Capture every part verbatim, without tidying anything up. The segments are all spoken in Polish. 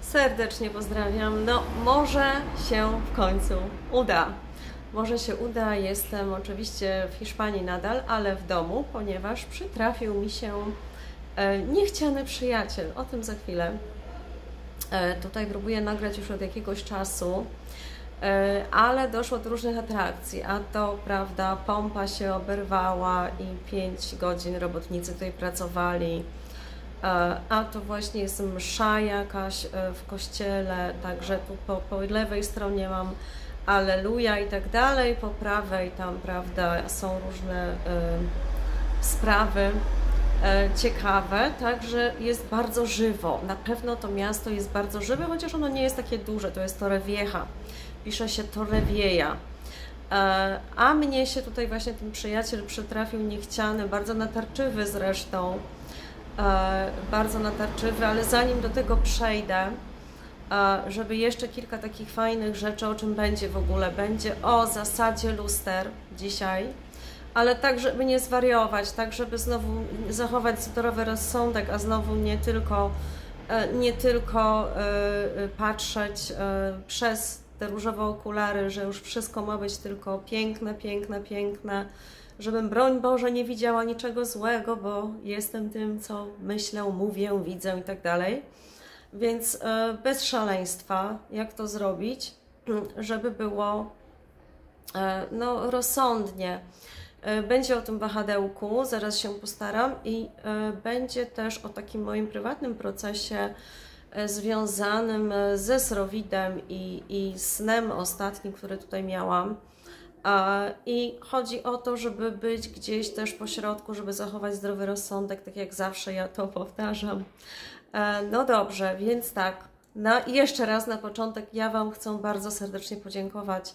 Serdecznie pozdrawiam. No, może się w końcu uda. Może się uda. Jestem oczywiście w Hiszpanii nadal, ale w domu, ponieważ przytrafił mi się e, niechciany przyjaciel. O tym za chwilę. E, tutaj próbuję nagrać już od jakiegoś czasu, e, ale doszło do różnych atrakcji, a to, prawda, pompa się oberwała i pięć godzin robotnicy tutaj pracowali. A to właśnie jest msza jakaś w kościele, także tu po, po lewej stronie mam Alleluja i tak dalej, po prawej tam, prawda, są różne y, sprawy y, ciekawe, także jest bardzo żywo. Na pewno to miasto jest bardzo żywe, chociaż ono nie jest takie duże, to jest Torrevieja, pisze się Torrevieja. Y, a mnie się tutaj właśnie ten przyjaciel przytrafił niechciany, bardzo natarczywy zresztą, bardzo natarczywy, ale zanim do tego przejdę, żeby jeszcze kilka takich fajnych rzeczy, o czym będzie w ogóle, będzie o zasadzie luster dzisiaj, ale tak, żeby nie zwariować, tak, żeby znowu zachować zdrowy rozsądek, a znowu nie tylko, nie tylko patrzeć przez te różowe okulary, że już wszystko ma być tylko piękne, piękne, piękne, żebym, broń Boże, nie widziała niczego złego, bo jestem tym, co myślę, mówię, widzę i tak dalej. Więc bez szaleństwa, jak to zrobić, żeby było no, rozsądnie. Będzie o tym wahadełku, zaraz się postaram, i będzie też o takim moim prywatnym procesie związanym ze srowidem i, i snem ostatnim, który tutaj miałam. I chodzi o to, żeby być gdzieś też po środku, żeby zachować zdrowy rozsądek, tak jak zawsze ja to powtarzam. No dobrze, więc tak, no i jeszcze raz na początek ja Wam chcę bardzo serdecznie podziękować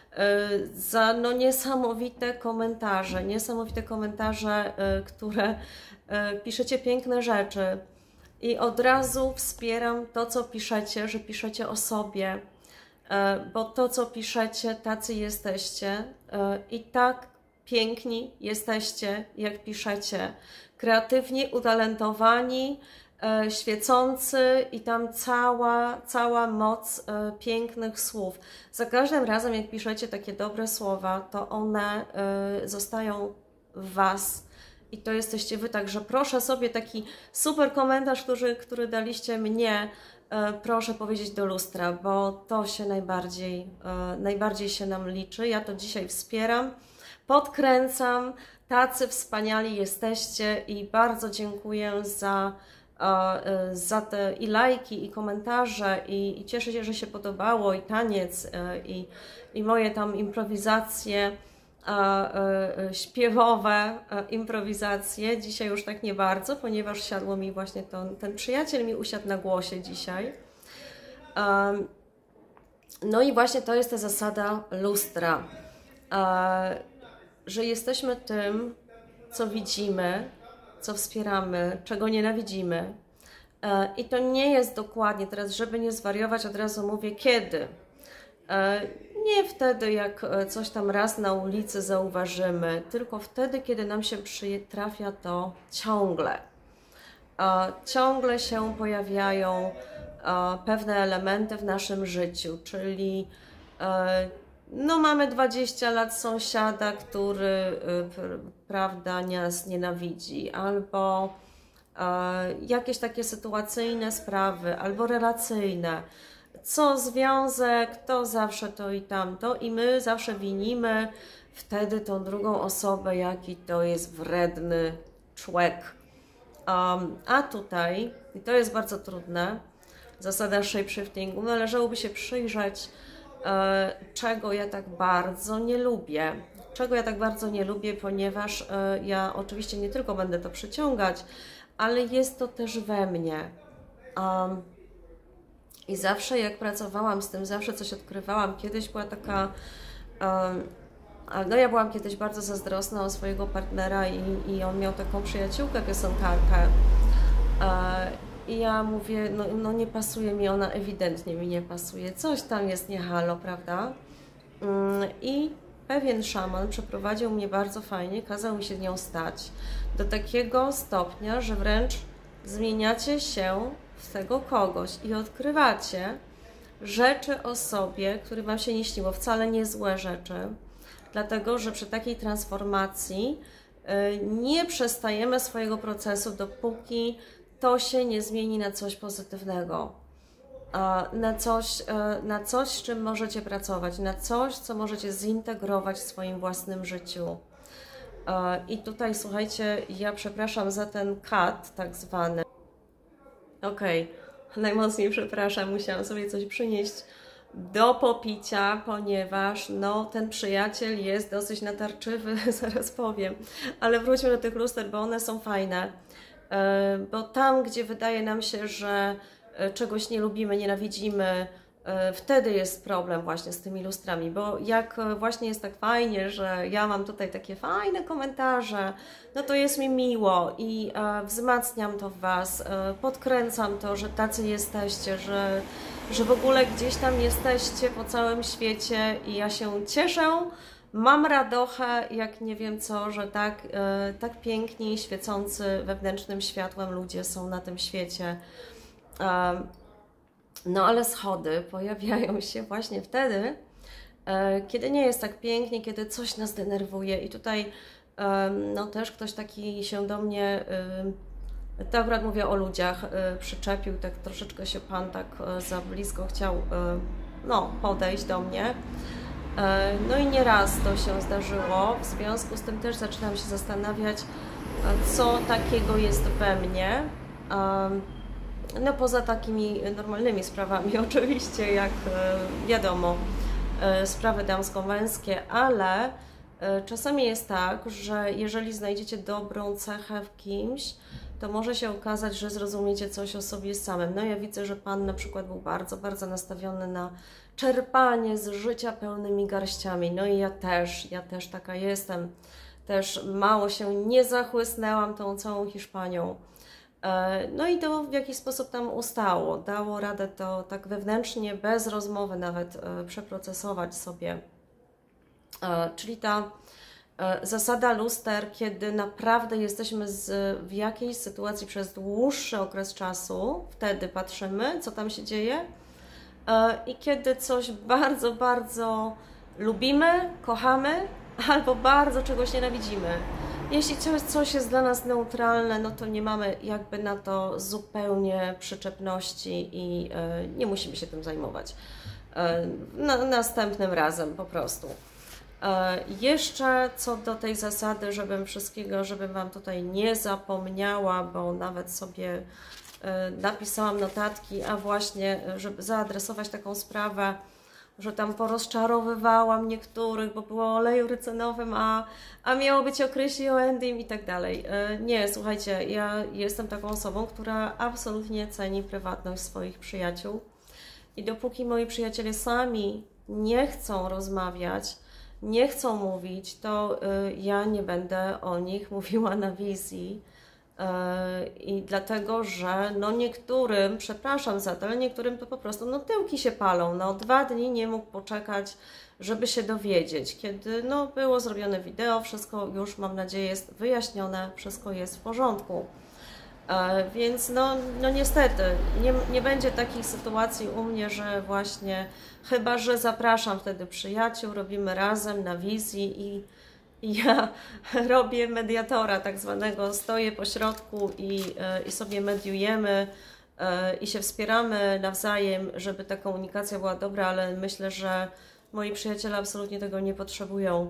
za no niesamowite komentarze, niesamowite komentarze, które piszecie piękne rzeczy i od razu wspieram to, co piszecie, że piszecie o sobie, bo to, co piszecie, tacy jesteście i tak piękni jesteście, jak piszecie. Kreatywni, utalentowani, świecący i tam cała, cała moc pięknych słów. Za każdym razem, jak piszecie takie dobre słowa, to one zostają w Was i to jesteście Wy. Także proszę sobie taki super komentarz, który, który daliście mnie, proszę powiedzieć do lustra, bo to się najbardziej, najbardziej się nam liczy. Ja to dzisiaj wspieram, podkręcam, tacy wspaniali jesteście i bardzo dziękuję za, za te i lajki, i komentarze, i, i cieszę się, że się podobało, i taniec, i, i moje tam improwizacje śpiewowe, improwizacje. Dzisiaj już tak nie bardzo, ponieważ siadło mi właśnie to, ten przyjaciel mi usiadł na głosie dzisiaj. No i właśnie to jest ta zasada lustra, że jesteśmy tym, co widzimy, co wspieramy, czego nienawidzimy. I to nie jest dokładnie, teraz żeby nie zwariować, od razu mówię kiedy. Nie wtedy, jak coś tam raz na ulicy zauważymy, tylko wtedy, kiedy nam się przytrafia to ciągle. Ciągle się pojawiają pewne elementy w naszym życiu, czyli no mamy dwadzieścia lat sąsiada, który, prawda, nas nienawidzi, albo jakieś takie sytuacyjne sprawy, albo relacyjne. Co związek, to zawsze to i tamto, i my zawsze winimy wtedy tą drugą osobę, jaki to jest wredny człowiek. Um, a tutaj, i to jest bardzo trudne, zasada shapeshiftingu, należałoby się przyjrzeć, e, czego ja tak bardzo nie lubię. Czego ja tak bardzo nie lubię, ponieważ e, ja oczywiście nie tylko będę to przyciągać, ale jest to też we mnie. Um, I zawsze jak pracowałam z tym, zawsze coś odkrywałam. Kiedyś była taka, um, no ja byłam kiedyś bardzo zazdrosna o swojego partnera i, i on miał taką przyjaciółkę piosenkarkę. E, I ja mówię, no, no nie pasuje mi ona, ewidentnie mi nie pasuje. Coś tam jest nie halo, prawda? Um, I pewien szaman przeprowadził mnie bardzo fajnie, kazał mi się z nią stać. Do takiego stopnia, że wręcz zmieniacie się w tego kogoś i odkrywacie rzeczy o sobie, które Wam się nie śniło, wcale nie złe rzeczy, dlatego że przy takiej transformacji nie przestajemy swojego procesu, dopóki to się nie zmieni na coś pozytywnego, na coś, na coś, z czym możecie pracować, na coś, co możecie zintegrować w swoim własnym życiu. I tutaj, słuchajcie, ja przepraszam za ten cut tak zwany. Okej, okay. Najmocniej przepraszam, musiałam sobie coś przynieść do popicia, ponieważ no, ten przyjaciel jest dosyć natarczywy, zaraz powiem. Ale wróćmy do tych luster, bo one są fajne. Bo tam, gdzie wydaje nam się, że czegoś nie lubimy, nienawidzimy, wtedy jest problem właśnie z tymi lustrami, bo jak właśnie jest tak fajnie, że ja mam tutaj takie fajne komentarze, no to jest mi miło i wzmacniam to w Was, podkręcam to, że tacy jesteście, że, że w ogóle gdzieś tam jesteście po całym świecie i ja się cieszę, mam radochę, jak nie wiem co, że tak, tak piękni, świecący wewnętrznym światłem ludzie są na tym świecie. No ale schody pojawiają się właśnie wtedy, kiedy nie jest tak pięknie, kiedy coś nas denerwuje i tutaj no też ktoś taki się do mnie, to akurat mówię o ludziach, przyczepił, tak troszeczkę się Pan tak za blisko chciał no, podejść do mnie. No i nieraz to się zdarzyło, w związku z tym też zaczynam się zastanawiać, co takiego jest we mnie. No poza takimi normalnymi sprawami oczywiście, jak wiadomo, sprawy damsko-męskie, ale czasami jest tak, że jeżeli znajdziecie dobrą cechę w kimś, to może się okazać, że zrozumiecie coś o sobie samym. No ja widzę, że Pan na przykład był bardzo, bardzo nastawiony na czerpanie z życia pełnymi garściami. No i ja też, ja też taka jestem. Też mało się nie zachłysnęłam tą całą Hiszpanią. No i to w jakiś sposób tam ustało, dało radę to tak wewnętrznie, bez rozmowy nawet przeprocesować sobie. Czyli ta zasada luster, kiedy naprawdę jesteśmy z, w jakiejś sytuacji przez dłuższy okres czasu, wtedy patrzymy, co tam się dzieje i kiedy coś bardzo, bardzo lubimy, kochamy, albo bardzo czegoś nienawidzimy. Jeśli coś, coś jest dla nas neutralne, no to nie mamy jakby na to zupełnie przyczepności i y, nie musimy się tym zajmować. Y, na, następnym razem po prostu. Y, jeszcze co do tej zasady, żebym wszystkiego, żebym Wam tutaj nie zapomniała, bo nawet sobie y, napisałam notatki, a właśnie, żeby zaadresować taką sprawę, że tam porozczarowywałam niektórych, bo było o oleju rycynowym, a, a miało być o Krysi, o Endym i tak dalej. Nie, słuchajcie, ja jestem taką osobą, która absolutnie ceni prywatność swoich przyjaciół i dopóki moi przyjaciele sami nie chcą rozmawiać, nie chcą mówić, to ja nie będę o nich mówiła na wizji. I dlatego, że no niektórym, przepraszam za to, ale niektórym to po prostu no tyłki się palą, no dwa dni nie mógł poczekać, żeby się dowiedzieć, kiedy no było zrobione wideo, wszystko już mam nadzieję jest wyjaśnione, wszystko jest w porządku. E, więc no, no niestety nie, nie będzie takich sytuacji u mnie, że właśnie, chyba że zapraszam wtedy przyjaciół, robimy razem na wizji i ja robię mediatora tak zwanego, stoję po środku i, i sobie mediujemy i się wspieramy nawzajem, żeby ta komunikacja była dobra, ale myślę, że moi przyjaciele absolutnie tego nie potrzebują.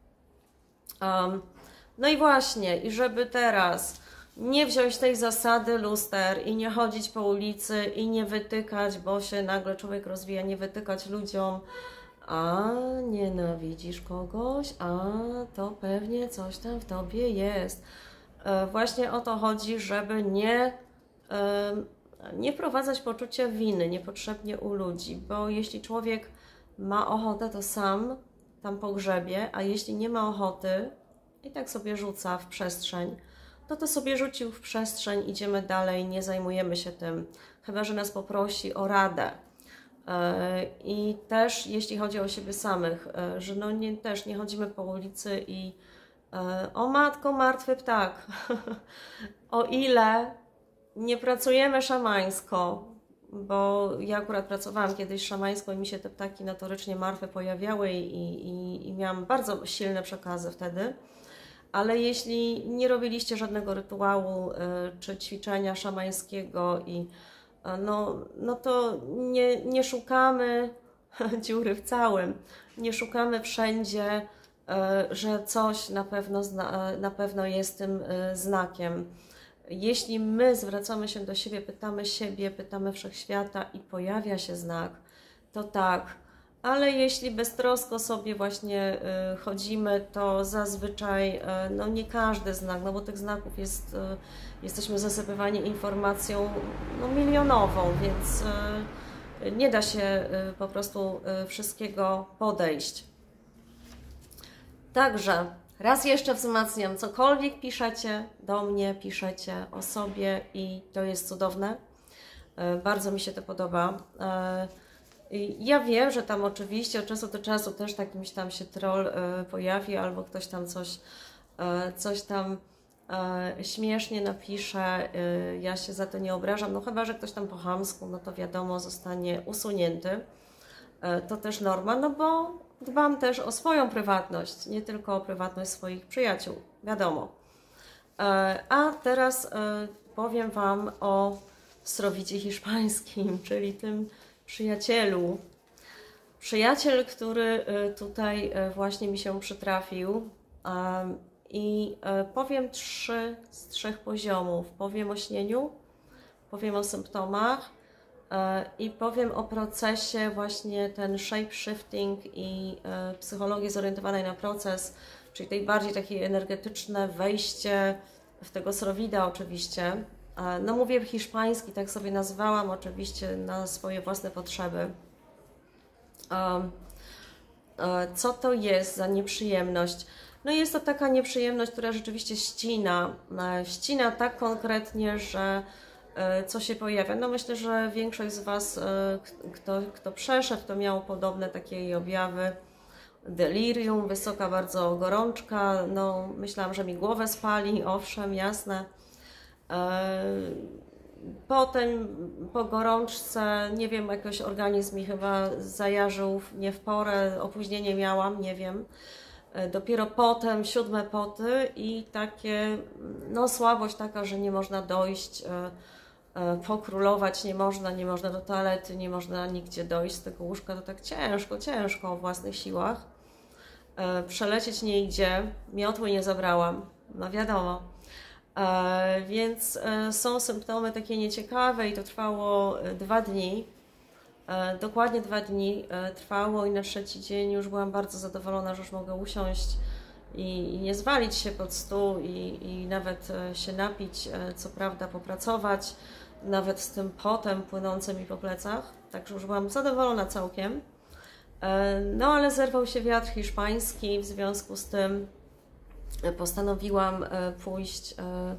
Um, no i właśnie, i żeby teraz nie wziąć tej zasady luster i nie chodzić po ulicy i nie wytykać, bo się nagle człowiek rozwija, nie wytykać ludziom, a nienawidzisz kogoś, a to pewnie coś tam w tobie jest. E, właśnie o to chodzi, żeby nie, e, nie wprowadzać poczucia winy niepotrzebnie u ludzi, bo jeśli człowiek ma ochotę, to sam tam pogrzebie, a jeśli nie ma ochoty i tak sobie rzuca w przestrzeń, no to sobie rzucił w przestrzeń, idziemy dalej, nie zajmujemy się tym, chyba że nas poprosi o radę. I też jeśli chodzi o siebie samych, że no nie, też nie chodzimy po ulicy i o matko, martwy ptak, o ile nie pracujemy szamańsko, bo ja akurat pracowałam kiedyś szamańsko i mi się te ptaki notorycznie martwe pojawiały i, i, i miałam bardzo silne przekazy wtedy. Ale jeśli nie robiliście żadnego rytuału y, czy ćwiczenia szamańskiego, i, y, no, no to nie, nie szukamy dziury w całym, nie szukamy wszędzie, y, że coś na pewno, zna, na pewno jest tym y, znakiem. Jeśli my zwracamy się do siebie, pytamy siebie, pytamy wszechświata i pojawia się znak, to tak. Ale jeśli beztrosko sobie właśnie y, chodzimy, to zazwyczaj y, no nie każdy znak, no bo tych znaków jest, y, jesteśmy zasypywani informacją no, milionową, więc y, nie da się y, po prostu y, wszystkiego podejść. Także raz jeszcze wzmacniam, cokolwiek piszecie do mnie, piszecie o sobie i to jest cudowne. Y, bardzo mi się to podoba. Y, Ja wiem, że tam oczywiście od czasu do czasu też takimś tam się troll y, pojawi, albo ktoś tam coś, y, coś tam y, śmiesznie napisze, y, ja się za to nie obrażam, no chyba, że ktoś tam po chamsku, no to wiadomo, zostanie usunięty. Y, to też norma, no bo dbam też o swoją prywatność, nie tylko o prywatność swoich przyjaciół, wiadomo. Y, a teraz y, powiem Wam o srowicie hiszpańskim, czyli tym przyjacielu. Przyjaciel, który tutaj właśnie mi się przytrafił, i powiem trzy z trzech poziomów. Powiem o śnieniu, powiem o symptomach i powiem o procesie właśnie ten shape shifting i psychologii zorientowanej na proces, czyli tej bardziej takie energetyczne wejście w tego srowida oczywiście. No mówię hiszpański, tak sobie nazwałam, oczywiście na swoje własne potrzeby. Co to jest za nieprzyjemność? No jest to taka nieprzyjemność, która rzeczywiście ścina. Ścina tak konkretnie, że co się pojawia? No myślę, że większość z Was, kto, kto przeszedł, to miało podobne takie objawy. Delirium, wysoka bardzo gorączka, no myślałam, że mi głowę spali, owszem, jasne. Potem po gorączce, nie wiem, jakoś organizm mi chyba zajarzył nie w porę, opóźnienie miałam, nie wiem. Dopiero potem siódme poty i takie, no słabość taka, że nie można dojść, pokrólować nie można, nie można do toalety, nie można nigdzie dojść z tego łóżka, to tak ciężko, ciężko o własnych siłach. Przelecieć nie idzie, miotły nie zabrałam, no wiadomo. E, więc e, są symptomy takie nieciekawe i to trwało dwa dni, e, dokładnie dwa dni e, trwało i na trzeci dzień już byłam bardzo zadowolona, że już mogę usiąść i, i nie zwalić się pod stół i, i nawet e, się napić, e, co prawda popracować, nawet z tym potem płynącym mi po plecach, także już byłam zadowolona całkiem. E, no ale zerwał się wiatr hiszpański, w związku z tym postanowiłam pójść,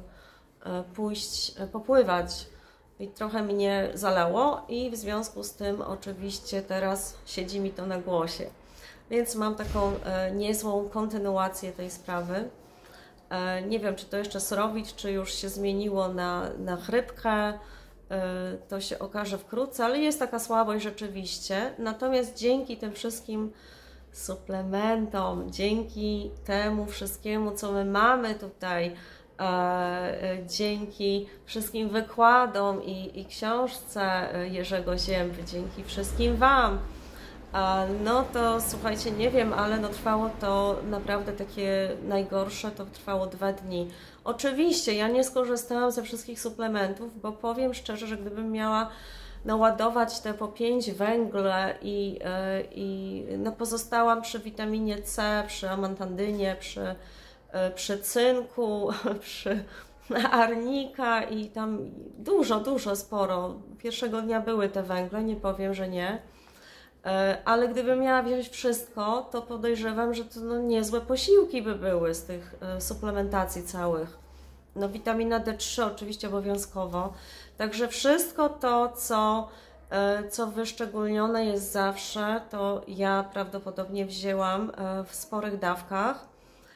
pójść popływać i trochę mnie zalało i w związku z tym oczywiście teraz siedzi mi to na głosie. Więc mam taką niezłą kontynuację tej sprawy. Nie wiem, czy to jeszcze srowić, czy już się zmieniło na, na chrypkę, to się okaże wkrótce, ale jest taka słabość rzeczywiście. Natomiast dzięki tym wszystkim suplementom, dzięki temu wszystkiemu, co my mamy tutaj, e, dzięki wszystkim wykładom i, i książce Jerzego Zięby, dzięki wszystkim Wam, e, no to słuchajcie, nie wiem, ale no trwało to naprawdę takie najgorsze, to trwało dwa dni. Oczywiście ja nie skorzystałam ze wszystkich suplementów, bo powiem szczerze, że gdybym miała naładować te po pięć węgle i, i no pozostałam przy witaminie C, przy amantandynie, przy, przy cynku, przy arnika i tam dużo, dużo, sporo. Pierwszego dnia były te węgle, nie powiem, że nie. Ale gdybym miała wziąć wszystko, to podejrzewam, że to no niezłe posiłki by były z tych suplementacji całych. No witamina D trzy oczywiście obowiązkowo. Także wszystko to, co, co wyszczególnione jest zawsze, to ja prawdopodobnie wzięłam w sporych dawkach.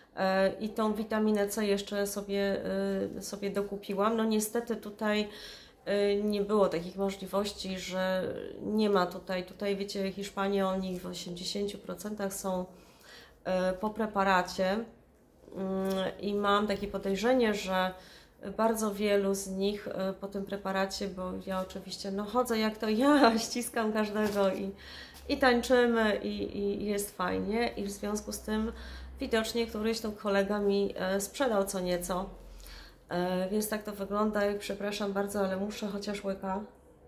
i tą witaminę C jeszcze sobie, sobie dokupiłam. No niestety tutaj nie było takich możliwości, że nie ma tutaj, tutaj wiecie, Hiszpanie, oni w osiemdziesięciu procentach są po preparacie i mam takie podejrzenie, że bardzo wielu z nich po tym preparacie, bo ja oczywiście no chodzę jak to ja, ściskam każdego i, i tańczymy i, i jest fajnie i w związku z tym widocznie któryś tu kolega mi sprzedał co nieco, więc tak to wygląda i przepraszam bardzo, ale muszę chociaż łyka.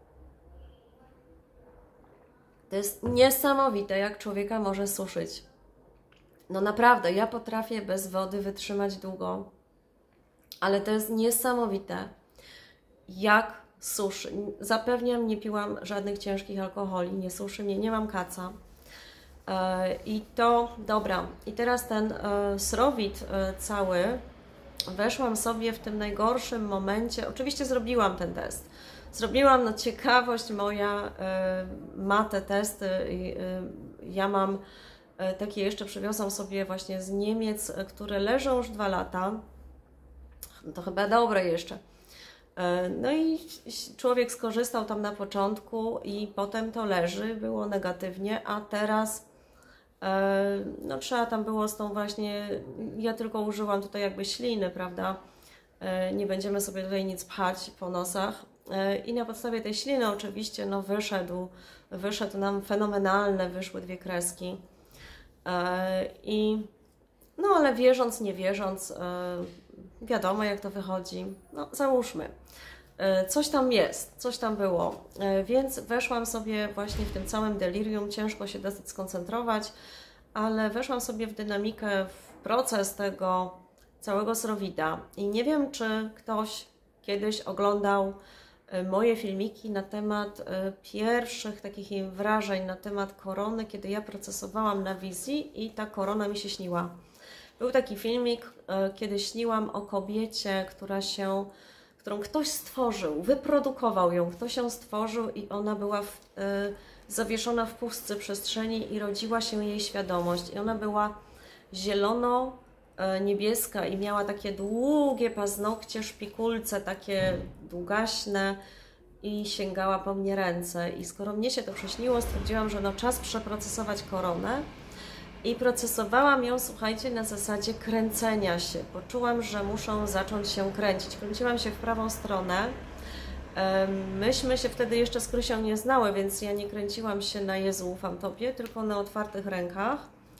To jest niesamowite, jak człowieka może suszyć. No naprawdę, ja potrafię bez wody wytrzymać długo, ale to jest niesamowite, jak suszy. Zapewniam, nie piłam żadnych ciężkich alkoholi, nie suszy mnie, nie mam kaca. I to, dobra, i teraz ten srowit cały, weszłam sobie w tym najgorszym momencie, oczywiście zrobiłam ten test. Zrobiłam, no ciekawość moja, ma te testy i ja mam takie jeszcze, przywiozłam sobie właśnie z Niemiec, które leżą już dwa lata. To chyba dobre jeszcze. No i człowiek skorzystał tam na początku i potem to leży, było negatywnie, a teraz no trzeba tam było z tą właśnie, ja tylko użyłam tutaj jakby śliny, prawda? Nie będziemy sobie tutaj nic pchać po nosach. I na podstawie tej śliny oczywiście no wyszedł, wyszedł nam fenomenalne, wyszły dwie kreski. I no ale wierząc, nie wierząc, wiadomo jak to wychodzi, no załóżmy, coś tam jest, coś tam było, więc weszłam sobie właśnie w tym całym delirium, ciężko się dosyć skoncentrować, ale weszłam sobie w dynamikę, w proces tego całego srowida i nie wiem, czy ktoś kiedyś oglądał moje filmiki na temat pierwszych takich wrażeń na temat korony, kiedy ja procesowałam na wizji i ta korona mi się śniła. Był taki filmik, kiedy śniłam o kobiecie, która się, którą ktoś stworzył, wyprodukował ją, ktoś ją stworzył i ona była w, y, zawieszona w pustce przestrzeni i rodziła się jej świadomość. I ona była zielono-niebieska i miała takie długie paznokcie, szpikulce, takie długaśne i sięgała po mnie ręce. I skoro mnie się to przyśniło, stwierdziłam, że no czas przeprocesować koronę. I procesowałam ją, słuchajcie, na zasadzie kręcenia się. Poczułam, że muszę zacząć się kręcić. Kręciłam się w prawą stronę. Myśmy się wtedy jeszcze z Krysią nie znały, więc ja nie kręciłam się na Jezu, ufam Tobie, tylko na otwartych rękach.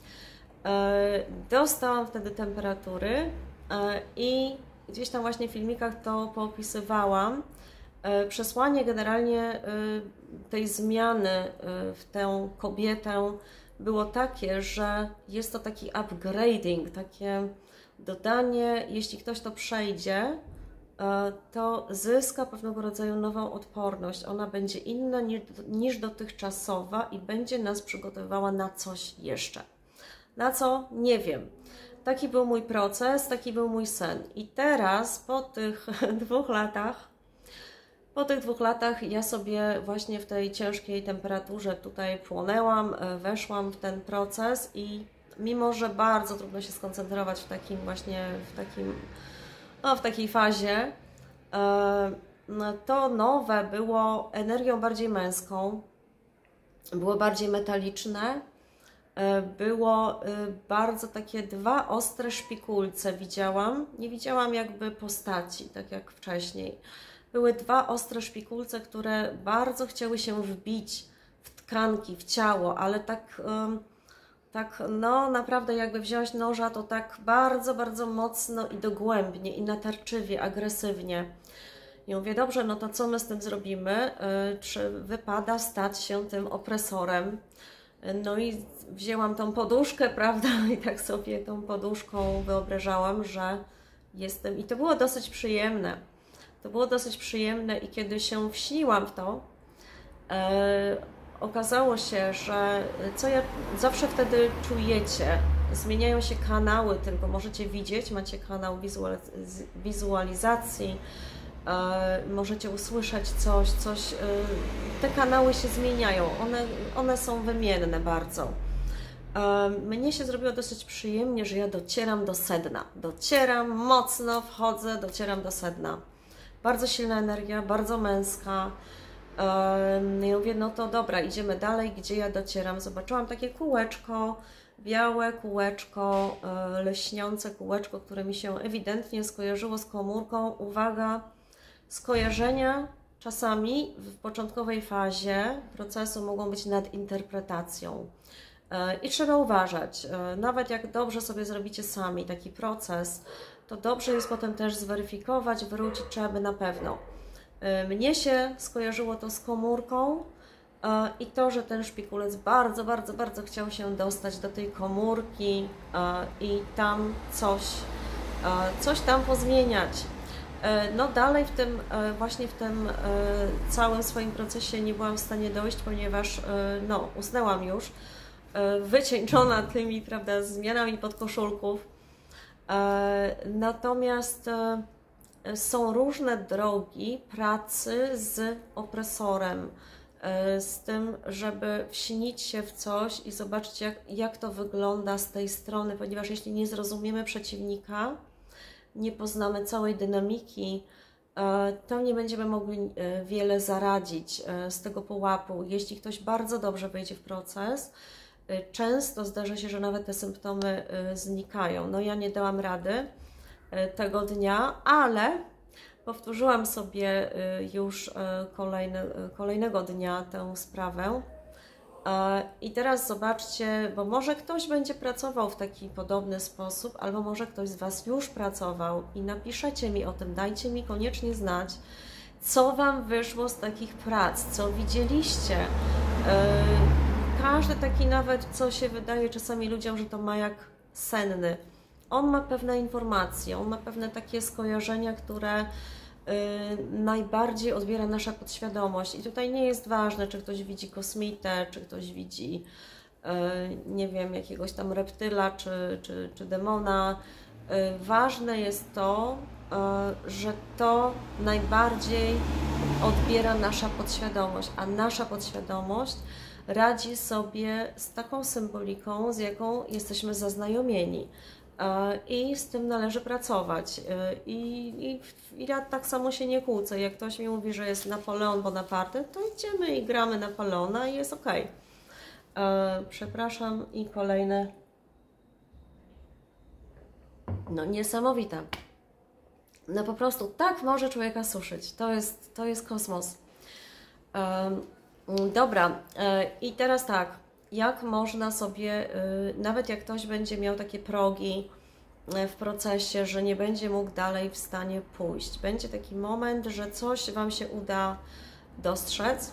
Dostałam wtedy temperatury i gdzieś tam właśnie w filmikach to poopisywałam. Przesłanie generalnie tej zmiany w tę kobietę było takie, że jest to taki upgrading, takie dodanie, jeśli ktoś to przejdzie, to zyska pewnego rodzaju nową odporność. Ona będzie inna niż, niż dotychczasowa i będzie nas przygotowywała na coś jeszcze. Na co? Nie wiem. Taki był mój proces, taki był mój sen. I teraz, po tych dwóch latach, Po tych dwóch latach ja sobie właśnie w tej ciężkiej temperaturze tutaj płonęłam, weszłam w ten proces i mimo, że bardzo trudno się skoncentrować w takim właśnie, w takim, no w takiej fazie, to nowe było energią bardziej męską, było bardziej metaliczne, było bardzo takie dwa ostre szpikulce widziałam, nie widziałam jakby postaci, tak jak wcześniej. Były dwa ostre szpikulce, które bardzo chciały się wbić w tkanki, w ciało, ale tak, tak no naprawdę jakby wziąć noża, to tak bardzo, bardzo mocno i dogłębnie, i natarczywie, agresywnie. I mówię, dobrze, no to co my z tym zrobimy? Czy wypada stać się tym opresorem? No i wzięłam tą poduszkę, prawda, i tak sobie tą poduszką wyobrażałam, że jestem, i to było dosyć przyjemne. To było dosyć przyjemne i kiedy się wśniłam w to, e, okazało się, że co ja zawsze wtedy czujecie, zmieniają się kanały, tylko możecie widzieć, macie kanał wizualiz wizualizacji, e, możecie usłyszeć coś, coś, e, te kanały się zmieniają, one, one są wymienne bardzo. Mnie się zrobiło dosyć przyjemnie, że ja docieram do sedna. Docieram mocno, wchodzę, docieram do sedna. Bardzo silna energia, bardzo męska. Ja mówię, no to dobra, idziemy dalej, gdzie ja docieram. Zobaczyłam takie kółeczko, białe kółeczko, leśniące kółeczko, które mi się ewidentnie skojarzyło z komórką. Uwaga, skojarzenia czasami w początkowej fazie procesu mogą być nadinterpretacją. I trzeba uważać, nawet jak dobrze sobie zrobicie sami taki proces, to dobrze jest potem też zweryfikować, wrócić trzeba by na pewno. Mnie się skojarzyło to z komórką i to, że ten szpikulec bardzo, bardzo, bardzo chciał się dostać do tej komórki i tam coś, coś tam pozmieniać. No dalej w tym, właśnie w tym całym swoim procesie nie byłam w stanie dojść, ponieważ no, usnęłam już, wycieńczona tymi, prawda, zmianami podkoszulków. Natomiast są różne drogi pracy z opresorem, z tym, żeby wśnić się w coś i zobaczyć, jak, jak to wygląda z tej strony, ponieważ jeśli nie zrozumiemy przeciwnika, nie poznamy całej dynamiki, to nie będziemy mogli wiele zaradzić z tego pułapu. Jeśli ktoś bardzo dobrze wejdzie w proces, często zdarza się, że nawet te symptomy znikają. No ja nie dałam rady tego dnia, ale powtórzyłam sobie już kolejny, kolejnego dnia tę sprawę. I teraz zobaczcie, bo może ktoś będzie pracował w taki podobny sposób, albo może ktoś z Was już pracował i napiszecie mi o tym, dajcie mi koniecznie znać, co Wam wyszło z takich prac, co widzieliście. Każdy taki nawet, co się wydaje czasami ludziom, że to ma jak senny. On ma pewne informacje, on ma pewne takie skojarzenia, które y, najbardziej odbiera nasza podświadomość. I tutaj nie jest ważne, czy ktoś widzi kosmitę, czy ktoś widzi, y, nie wiem, jakiegoś tam reptyla, czy, czy, czy demona. Y, ważne jest to, y, że to najbardziej odbiera nasza podświadomość, a nasza podświadomość radzi sobie z taką symboliką, z jaką jesteśmy zaznajomieni. I z tym należy pracować. I, i, I ja tak samo się nie kłócę. Jak ktoś mi mówi, że jest Napoleon Bonaparte, to idziemy i gramy Napoleona i jest ok. Przepraszam, i kolejne. No niesamowite. No po prostu tak może człowieka suszyć. To jest, to jest kosmos. Dobra, i teraz tak, jak można sobie, nawet jak ktoś będzie miał takie progi w procesie, że nie będzie mógł dalej w stanie pójść, będzie taki moment, że coś Wam się uda dostrzec,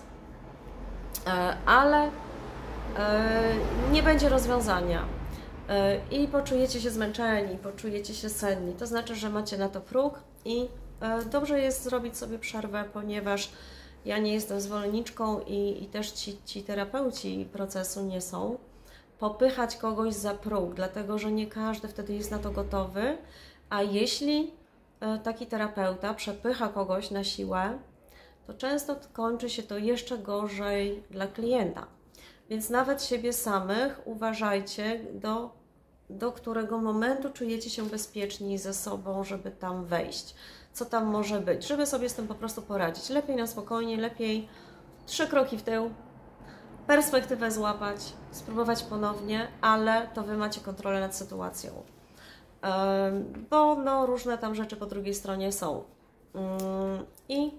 ale nie będzie rozwiązania i poczujecie się zmęczeni, poczujecie się senni, to znaczy, że macie na to próg i dobrze jest zrobić sobie przerwę, ponieważ ja nie jestem zwolenniczką i, i też ci, ci terapeuci procesu nie są. Popychać kogoś za próg, dlatego że nie każdy wtedy jest na to gotowy, a jeśli taki terapeuta przepycha kogoś na siłę, to często kończy się to jeszcze gorzej dla klienta. Więc nawet siebie samych uważajcie, do, do którego momentu czujecie się bezpieczni ze sobą, żeby tam wejść. Co tam może być, żeby sobie z tym po prostu poradzić. Lepiej na spokojnie, lepiej trzy kroki w tył, perspektywę złapać, spróbować ponownie, ale to Wy macie kontrolę nad sytuacją. Bo no, różne tam rzeczy po drugiej stronie są. I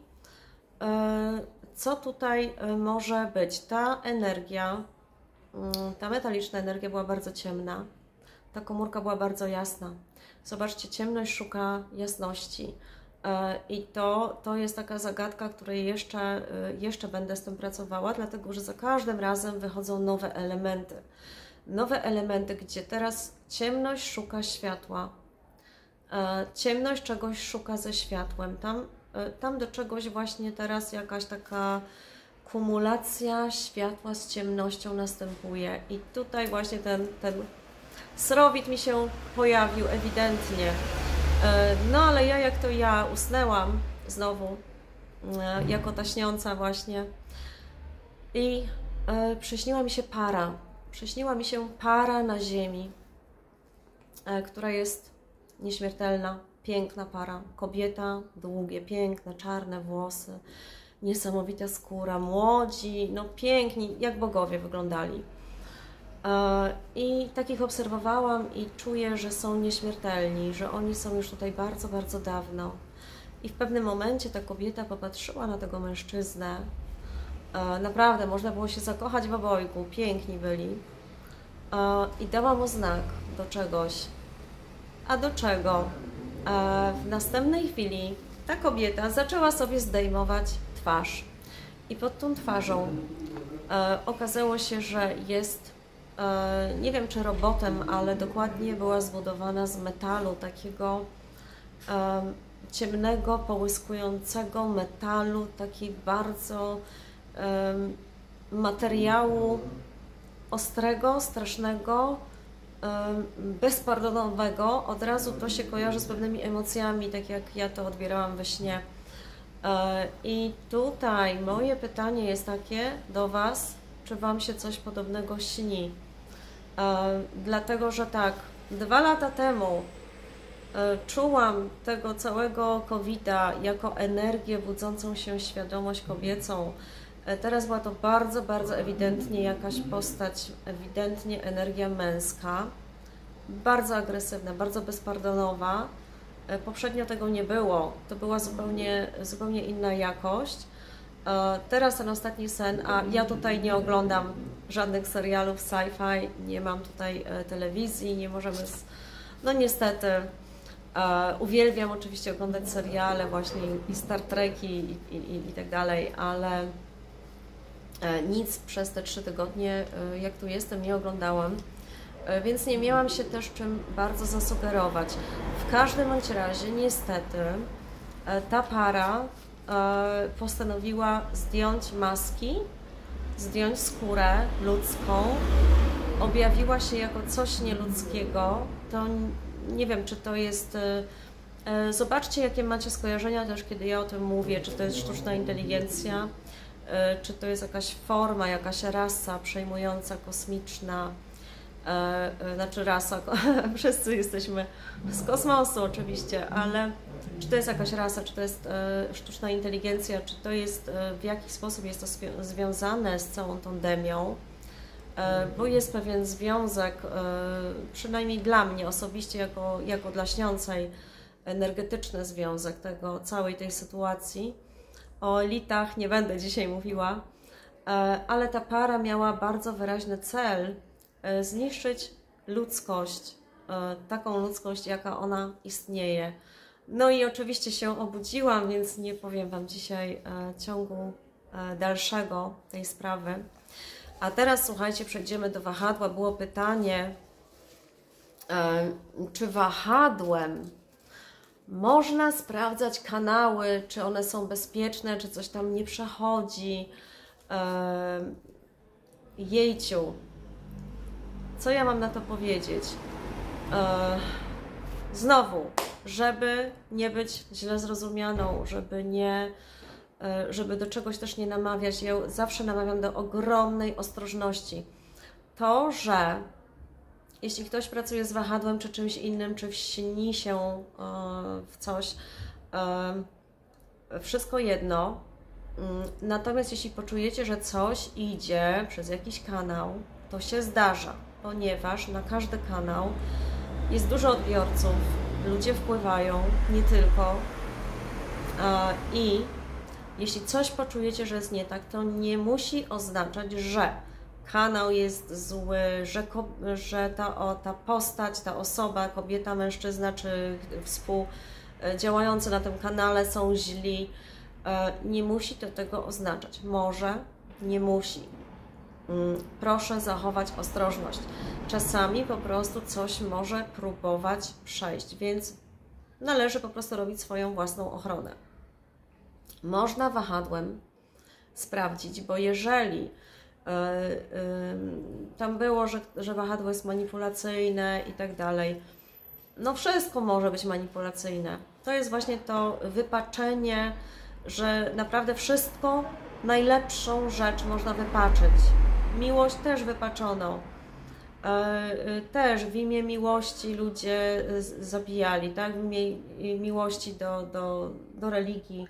co tutaj może być? Ta energia, ta metaliczna energia była bardzo ciemna, ta komórka była bardzo jasna. Zobaczcie, ciemność szuka jasności. I to, to jest taka zagadka, której jeszcze, jeszcze będę z tym pracowała, dlatego że za każdym razem wychodzą nowe elementy. Nowe elementy, gdzie teraz ciemność szuka światła. Ciemność czegoś szuka ze światłem. Tam, tam do czegoś właśnie teraz jakaś taka kumulacja światła z ciemnością następuje. I tutaj właśnie ten, ten srowit mi się pojawił ewidentnie. No ale ja jak to ja usnęłam znowu, jako ta śniąca właśnie i przyśniła mi się para. przyśniła mi się para na ziemi, która jest nieśmiertelna, piękna para. Kobieta, długie, piękne, czarne włosy, niesamowita skóra, młodzi, no piękni, jak bogowie wyglądali. I takich obserwowałam i czuję, że są nieśmiertelni, że oni są już tutaj bardzo, bardzo dawno. I w pewnym momencie ta kobieta popatrzyła na tego mężczyznę. Naprawdę, można było się zakochać w obojgu, piękni byli. I dała mu znak do czegoś. A do czego? W następnej chwili ta kobieta zaczęła sobie zdejmować twarz. I pod tą twarzą okazało się, że jest, nie wiem czy robotem, ale dokładnie była zbudowana z metalu, takiego ciemnego, połyskującego metalu, taki bardzo um, materiału ostrego, strasznego, um, bezpardonowego. Od razu to się kojarzy z pewnymi emocjami, tak jak ja to odbierałam we śnie. E, I tutaj moje pytanie jest takie do Was, czy Wam się coś podobnego śni? E, dlatego, że tak, dwa lata temu czułam tego całego kowida jako energię budzącą się świadomość kobiecą. Teraz była to bardzo, bardzo ewidentnie jakaś postać, ewidentnie energia męska, bardzo agresywna, bardzo bezpardonowa. Poprzednio tego nie było, to była zupełnie, zupełnie inna jakość. Teraz ten ostatni sen, a ja tutaj nie oglądam żadnych serialów sci-fi, nie mam tutaj telewizji, nie możemy, z... no niestety. Uh, uwielbiam oczywiście oglądać seriale właśnie i Star Treki i, i, i tak dalej, ale uh, nic przez te trzy tygodnie, uh, jak tu jestem, nie oglądałam, uh, więc nie miałam się też czym bardzo zasugerować. W każdym bądź razie niestety uh, ta para uh, postanowiła zdjąć maski, zdjąć skórę ludzką, objawiła się jako coś nieludzkiego. To nie wiem, czy to jest... Zobaczcie, jakie macie skojarzenia też, kiedy ja o tym mówię, czy to jest sztuczna inteligencja, czy to jest jakaś forma, jakaś rasa przejmująca, kosmiczna, znaczy rasa, wszyscy jesteśmy z kosmosu oczywiście, ale czy to jest jakaś rasa, czy to jest sztuczna inteligencja, czy to jest, w jaki sposób jest to związane z całą tą demią, bo jest pewien związek, przynajmniej dla mnie osobiście, jako, jako dla śniącej, energetyczny związek tego, całej tej sytuacji. O elitach nie będę dzisiaj mówiła, ale ta para miała bardzo wyraźny cel zniszczyć ludzkość, taką ludzkość, jaka ona istnieje. No i oczywiście się obudziłam, więc nie powiem Wam dzisiaj ciągu dalszego tej sprawy. A teraz słuchajcie, przejdziemy do wahadła. Było pytanie, czy wahadłem można sprawdzać kanały, czy one są bezpieczne, czy coś tam nie przechodzi. Jejciu, co ja mam na to powiedzieć? Znowu, żeby nie być źle zrozumianą, żeby nie... żeby do czegoś też nie namawiać. Ja zawsze namawiam do ogromnej ostrożności. To, że jeśli ktoś pracuje z wahadłem, czy czymś innym, czy śni się w coś, wszystko jedno. Natomiast jeśli poczujecie, że coś idzie przez jakiś kanał, to się zdarza, ponieważ na każdy kanał jest dużo odbiorców, ludzie wpływają, nie tylko. I jeśli coś poczujecie, że jest nie tak, to nie musi oznaczać, że kanał jest zły, że, że ta, o, ta postać, ta osoba, kobieta, mężczyzna czy współdziałający na tym kanale są źli. Nie musi to tego oznaczać. Może, nie musi. Proszę zachować ostrożność. Czasami po prostu coś może próbować przejść, więc należy po prostu robić swoją własną ochronę. Można wahadłem sprawdzić, bo jeżeli yy, yy, tam było, że, że wahadło jest manipulacyjne i tak dalej, no wszystko może być manipulacyjne. To jest właśnie to wypaczenie, że naprawdę wszystko, najlepszą rzecz można wypaczyć. Miłość też wypaczono. Też w imię miłości ludzie zabijali, tak? W imię miłości do, do, do religii.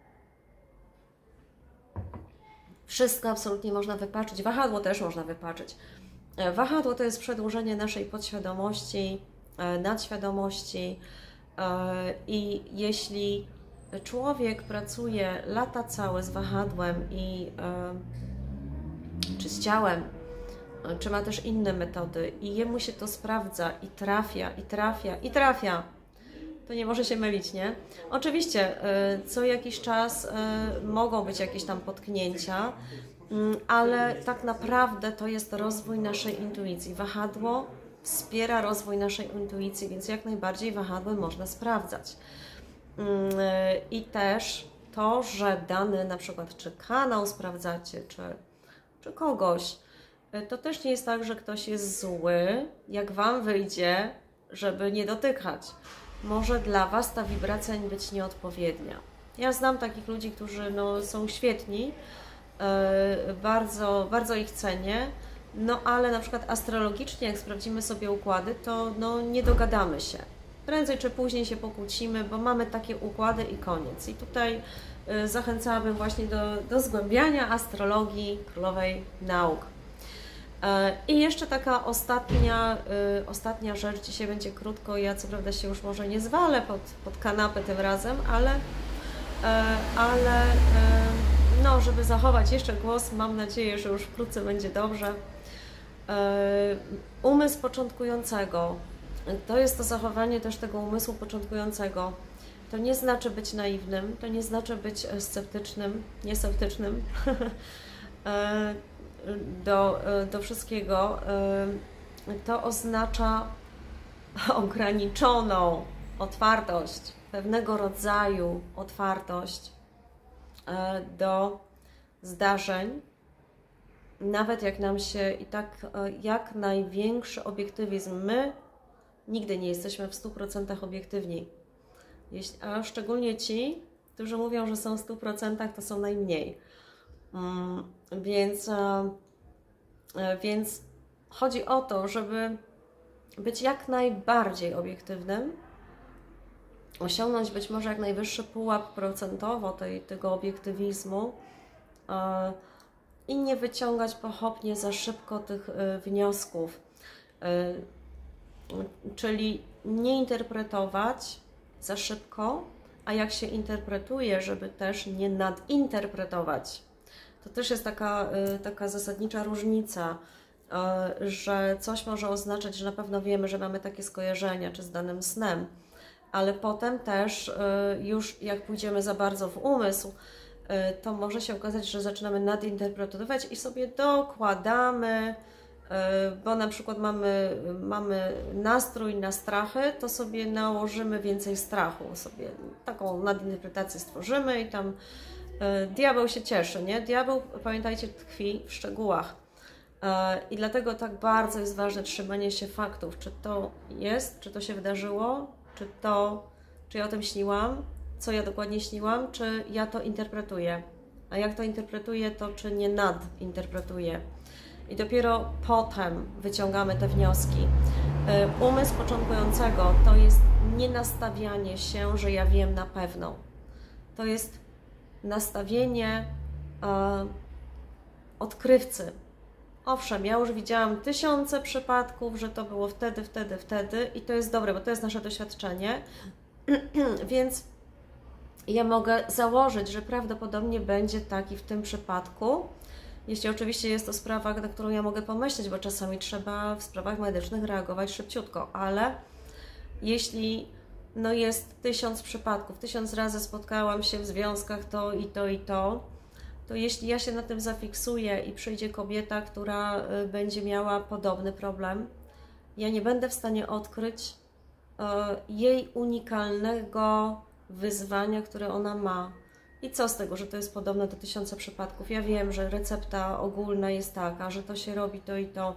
Wszystko absolutnie można wypaczyć. Wahadło też można wypaczyć. Wahadło to jest przedłużenie naszej podświadomości, nadświadomości i jeśli człowiek pracuje lata całe z wahadłem i czy z ciałem, czy ma też inne metody i jemu się to sprawdza i trafia, i trafia, i trafia, to nie może się mylić, nie? Oczywiście co jakiś czas mogą być jakieś tam potknięcia, ale tak naprawdę to jest rozwój naszej intuicji. Wahadło wspiera rozwój naszej intuicji, więc jak najbardziej wahadłem można sprawdzać. I też to, że dany na przykład czy kanał sprawdzacie, czy, czy kogoś, to też nie jest tak, że ktoś jest zły, jak Wam wyjdzie, żeby nie dotykać. Może dla Was ta wibracja być nieodpowiednia. Ja znam takich ludzi, którzy no, są świetni, yy, bardzo, bardzo ich cenię, no ale na przykład astrologicznie, jak sprawdzimy sobie układy, to no, nie dogadamy się. Prędzej czy później się pokłócimy, bo mamy takie układy i koniec. I tutaj y, zachęcałabym właśnie do, do zgłębiania astrologii królowej nauk. Y, I jeszcze taka ostatnia, y, ostatnia rzecz, dzisiaj będzie krótko, ja co prawda się już może nie zwalę pod, pod kanapę tym razem, ale, y, ale y, no, żeby zachować jeszcze głos, mam nadzieję, że już wkrótce będzie dobrze. Y, umysł początkującego. To jest to zachowanie też tego umysłu początkującego. To nie znaczy być naiwnym, to nie znaczy być sceptycznym, niesceptycznym do, do wszystkiego. To oznacza ograniczoną otwartość, pewnego rodzaju otwartość do zdarzeń, nawet jak nam się i tak jak największy obiektywizm. My nigdy nie jesteśmy w stu procentach obiektywni, a szczególnie ci, którzy mówią, że są w stu procentach, to są najmniej. Mm, więc, więc chodzi o to, żeby być jak najbardziej obiektywnym, osiągnąć być może jak najwyższy pułap procentowo tej, tego obiektywizmu i nie wyciągać pochopnie za szybko tych wniosków. Czyli nie interpretować za szybko, a jak się interpretuje, żeby też nie nadinterpretować. To też jest taka, taka zasadnicza różnica, że coś może oznaczać, że na pewno wiemy, że mamy takie skojarzenia, czy z danym snem, ale potem też już jak pójdziemy za bardzo w umysł, to może się okazać, że zaczynamy nadinterpretować i sobie dokładamy, bo na przykład mamy, mamy nastrój na strachy, to sobie nałożymy więcej strachu, sobie taką nadinterpretację stworzymy i tam diabeł się cieszy, nie? Diabeł, pamiętajcie, tkwi w szczegółach i dlatego tak bardzo jest ważne trzymanie się faktów, czy to jest, czy to się wydarzyło, czy to, czy ja o tym śniłam, co ja dokładnie śniłam, czy ja to interpretuję, a jak to interpretuję, to czy nie nadinterpretuję. I dopiero potem wyciągamy te wnioski. Umysł początkującego to jest nie nastawianie się, że ja wiem na pewno. To jest nastawienie e, odkrywcy. Owszem, ja już widziałam tysiące przypadków, że to było wtedy, wtedy, wtedy i to jest dobre, bo to jest nasze doświadczenie, więc ja mogę założyć, że prawdopodobnie będzie tak i w tym przypadku, jeśli oczywiście jest to sprawa, na którą ja mogę pomyśleć, bo czasami trzeba w sprawach medycznych reagować szybciutko, ale jeśli no jest tysiąc przypadków, tysiąc razy spotkałam się w związkach to i to i to, to jeśli ja się na tym zafiksuję i przyjdzie kobieta, która będzie miała podobny problem, ja nie będę w stanie odkryć jej unikalnego wyzwania, które ona ma. I co z tego, że to jest podobne do tysiąca przypadków? Ja wiem, że recepta ogólna jest taka, że to się robi to i to.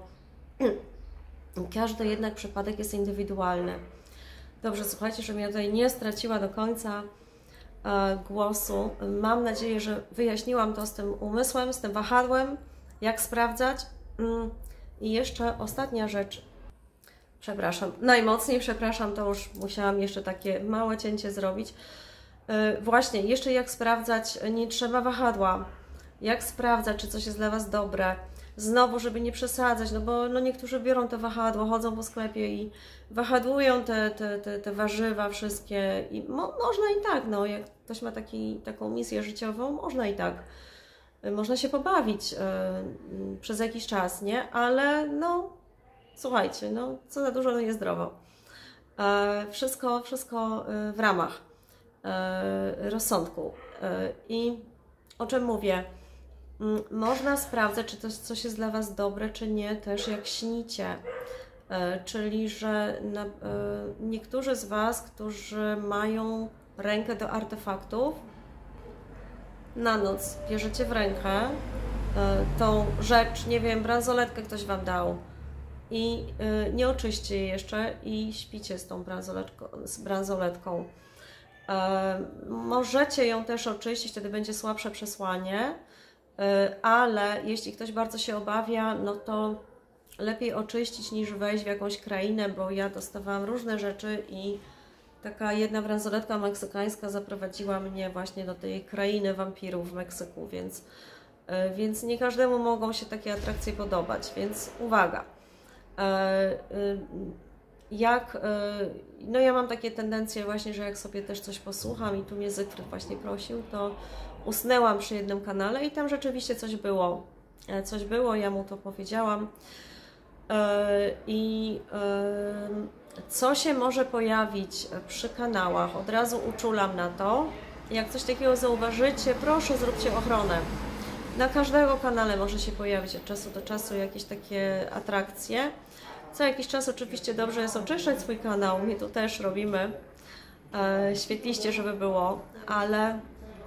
Każdy jednak przypadek jest indywidualny. Dobrze, słuchajcie, żebym ja tutaj nie straciła do końca e, głosu. Mam nadzieję, że wyjaśniłam to z tym umysłem, z tym wahadłem, jak sprawdzać. I jeszcze ostatnia rzecz, przepraszam, najmocniej przepraszam, to już musiałam jeszcze takie małe cięcie zrobić. Yy, właśnie, jeszcze jak sprawdzać, nie trzeba wahadła, jak sprawdzać, czy coś jest dla Was dobre. Znowu, żeby nie przesadzać, no bo no niektórzy biorą te wahadło, chodzą po sklepie i wahadłują te, te, te, te warzywa wszystkie i mo, można i tak, no jak ktoś ma taki, taką misję życiową, można i tak. Można się pobawić yy, przez jakiś czas, nie? Ale no, słuchajcie, no co za dużo, no niezdrowo. Yy, wszystko, wszystko yy, w ramach yy, rozsądku. Yy, I o czym mówię? Można sprawdzać, czy to coś jest dla Was dobre, czy nie, też jak śnicie. Czyli, że na, niektórzy z Was, którzy mają rękę do artefaktów, na noc bierzecie w rękę tą rzecz, nie wiem, bransoletkę ktoś Wam dał i nie oczyście jej jeszcze i śpicie z tą bransoletką. Z bransoletką. Możecie ją też oczyścić, wtedy będzie słabsze przesłanie. Ale jeśli ktoś bardzo się obawia, no to lepiej oczyścić niż wejść w jakąś krainę, bo ja dostawałam różne rzeczy i taka jedna bransoletka meksykańska zaprowadziła mnie właśnie do tej krainy wampirów w Meksyku, więc, więc nie każdemu mogą się takie atrakcje podobać, więc uwaga. Jak, no ja mam takie tendencje właśnie, że jak sobie też coś posłucham i tu mnie Zygfryd właśnie prosił, to usnęłam przy jednym kanale i tam rzeczywiście coś było. Coś było, ja mu to powiedziałam. I co się może pojawić przy kanałach? Od razu uczulam na to. Jak coś takiego zauważycie, proszę zróbcie ochronę. Na każdego kanale może się pojawić od czasu do czasu jakieś takie atrakcje. Co jakiś czas oczywiście dobrze jest oczyszczać swój kanał. My tu też robimy. Świetliście, żeby było, ale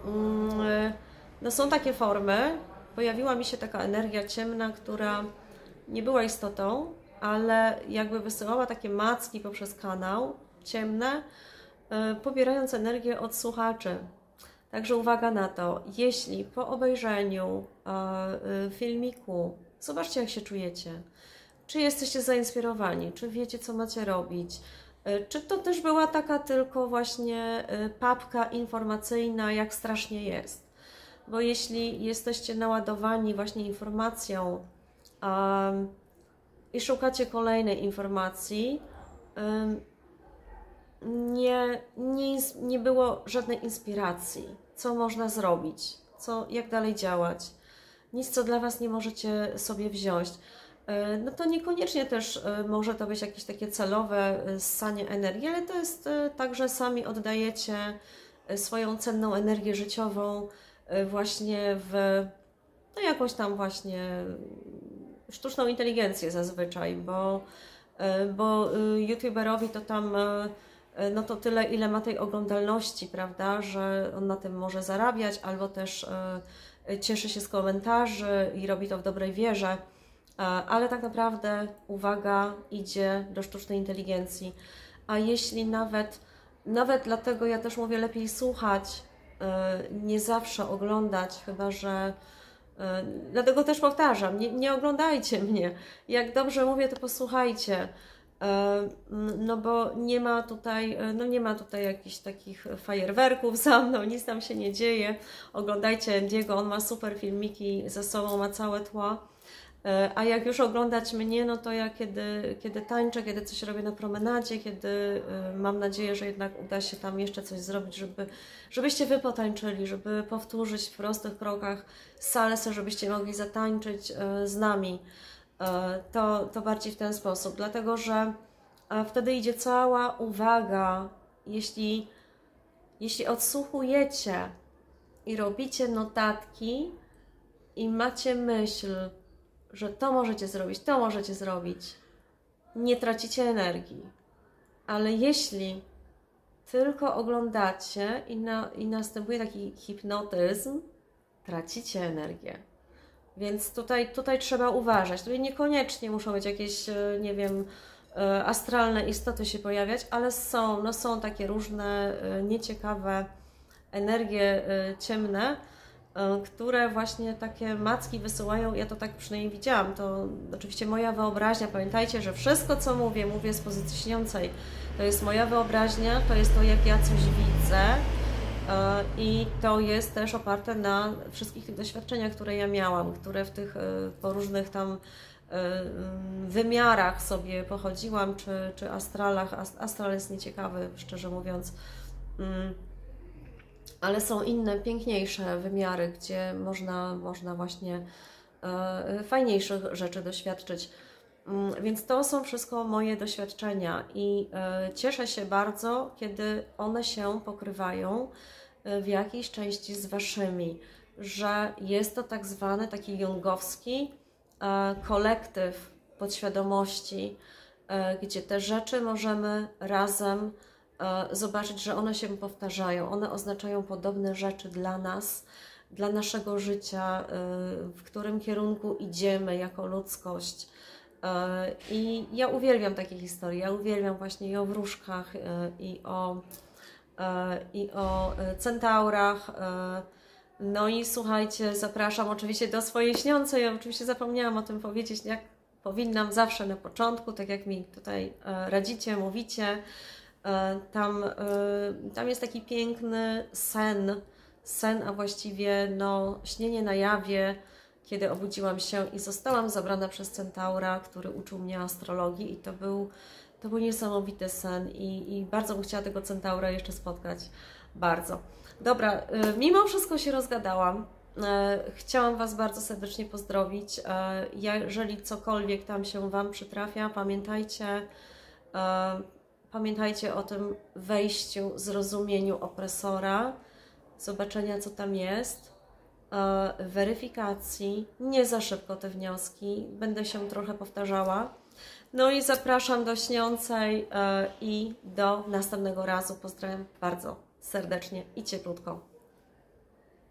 no są takie formy. Pojawiła mi się taka energia ciemna, która nie była istotą, ale jakby wysyłała takie macki poprzez kanał ciemne, pobierając energię od słuchaczy. Także uwaga na to, jeśli po obejrzeniu filmiku, zobaczcie jak się czujecie, czy jesteście zainspirowani, czy wiecie co macie robić, czy to też była taka tylko właśnie papka informacyjna, jak strasznie jest. Bo jeśli jesteście naładowani właśnie informacją um, i szukacie kolejnej informacji, um, nie, nie, nie było żadnej inspiracji, co można zrobić, co, jak dalej działać, nic co dla Was nie możecie sobie wziąć. No to niekoniecznie też może to być jakieś takie celowe ssanie energii, ale to jest tak, że sami oddajecie swoją cenną energię życiową właśnie w no jakąś tam właśnie sztuczną inteligencję zazwyczaj, bo, bo youtuberowi to tam no to tyle, ile ma tej oglądalności, prawda, że on na tym może zarabiać, albo też cieszy się z komentarzy i robi to w dobrej wierze. Ale tak naprawdę uwaga idzie do sztucznej inteligencji. A jeśli nawet, nawet dlatego ja też mówię lepiej słuchać, nie zawsze oglądać, chyba że, dlatego też powtarzam, nie, nie oglądajcie mnie. Jak dobrze mówię, to posłuchajcie, no bo nie ma tutaj, no nie ma tutaj jakichś takich fajerwerków za mną, nic tam się nie dzieje. Oglądajcie Diego, on ma super filmiki ze sobą, ma całe tła. A jak już oglądać mnie, no to ja kiedy, kiedy tańczę, kiedy coś robię na promenadzie, kiedy mam nadzieję, że jednak uda się tam jeszcze coś zrobić, żeby, żebyście Wy potańczyli, żeby powtórzyć w prostych krokach salsę, żebyście mogli zatańczyć z nami, to, to bardziej w ten sposób, dlatego że wtedy idzie cała uwaga, jeśli, jeśli odsłuchujecie i robicie notatki i macie myśl, że to możecie zrobić, to możecie zrobić, nie tracicie energii. Ale jeśli tylko oglądacie i, na, i następuje taki hipnotyzm, tracicie energię. Więc tutaj, tutaj trzeba uważać. Tutaj niekoniecznie muszą być jakieś, nie wiem, astralne istoty się pojawiać, ale są, no są takie różne nieciekawe energie ciemne, które właśnie takie macki wysyłają. Ja to tak przynajmniej widziałam. To oczywiście moja wyobraźnia. Pamiętajcie, że wszystko, co mówię, mówię z pozycji śniącej. To jest moja wyobraźnia, to jest to, jak ja coś widzę i to jest też oparte na wszystkich tych doświadczeniach, które ja miałam, które w tych po różnych tam wymiarach sobie pochodziłam, czy, czy astralach. Astral jest nieciekawy, szczerze mówiąc. Ale są inne, piękniejsze wymiary, gdzie można, można właśnie e, fajniejszych rzeczy doświadczyć. Więc to są wszystko moje doświadczenia i e, cieszę się bardzo, kiedy one się pokrywają w jakiejś części z Waszymi, że jest to tak zwany taki jungowski e, kolektyw podświadomości, e, gdzie te rzeczy możemy razem zobaczyć, że one się powtarzają, one oznaczają podobne rzeczy dla nas, dla naszego życia, w którym kierunku idziemy jako ludzkość. I ja uwielbiam takie historie, ja uwielbiam właśnie i o wróżkach, i o, i o centaurach. No i słuchajcie, zapraszam oczywiście do swojej śniącej, ja oczywiście zapomniałam o tym powiedzieć, jak powinnam zawsze na początku, tak jak mi tutaj radzicie, mówicie. Tam, tam jest taki piękny sen, sen, a właściwie no, śnienie na jawie, kiedy obudziłam się i zostałam zabrana przez centaura, który uczył mnie astrologii i to był, to był niesamowity sen i, i bardzo bym chciała tego centaura jeszcze spotkać, bardzo. Dobra, mimo wszystko się rozgadałam, chciałam Was bardzo serdecznie pozdrowić, jeżeli cokolwiek tam się Wam przytrafia, pamiętajcie, Pamiętajcie o tym wejściu, zrozumieniu opresora, zobaczenia, co tam jest, weryfikacji, nie za szybko te wnioski, będę się trochę powtarzała. No i zapraszam do śniącej i do następnego razu. Pozdrawiam bardzo serdecznie i cieplutko.